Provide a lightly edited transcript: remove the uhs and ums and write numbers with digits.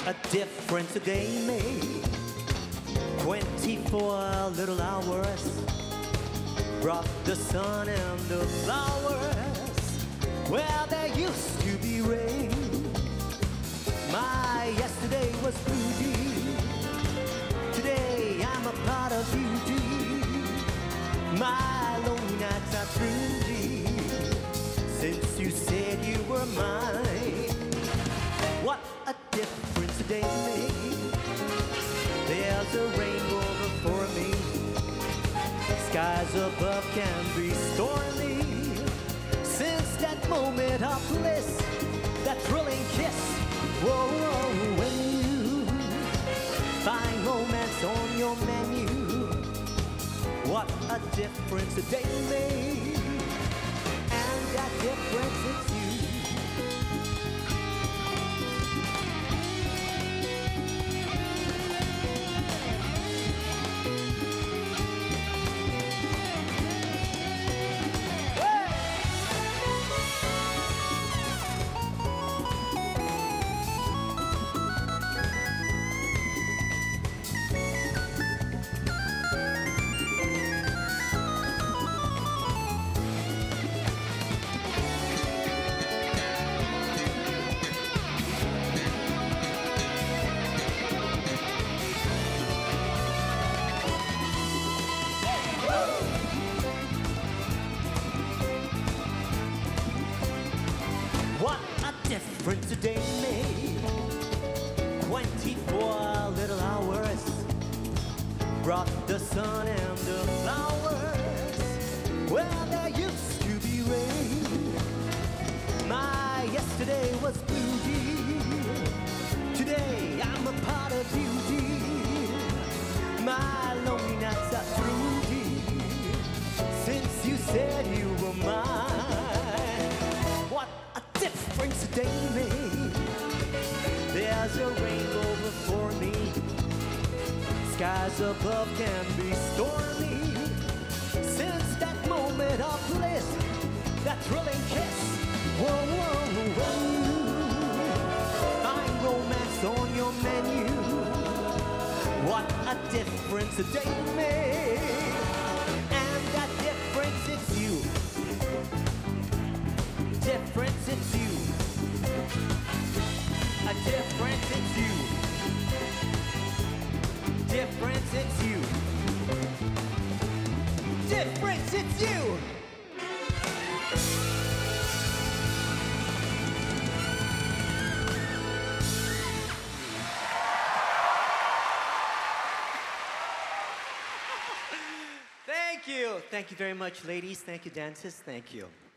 a difference a day made. 24 little hours brought the sun and the flowers where there used to be rain. My yesterday was beauty, today I'm a part of beauty. My lonely nights are truly since you said you were mine. What a difference a day made. There's a rainbow before me, skies above can be stormy. Since that moment of bliss, that thrilling kiss, whoa, whoa, when you find romance on your menu, what a difference a day made. And that difference it's you. What a difference a day made. 24 little hours brought the sun and the flowers where there used to be rain. My yesterday was beauty, today I'm a part of beauty. My lonely nights are through since you said you were mine. What a difference a day made. There's a rainbow before me, skies above can be stormy. Since that moment of bliss, that thrilling kiss, whoa, whoa, whoa, find romance on your menu. What a difference a day made. And that difference it's you. Difference it's you. A difference it's you. Difference it's you. Difference it's you. Thank you. Thank you very much, ladies. Thank you, dancers. Thank you.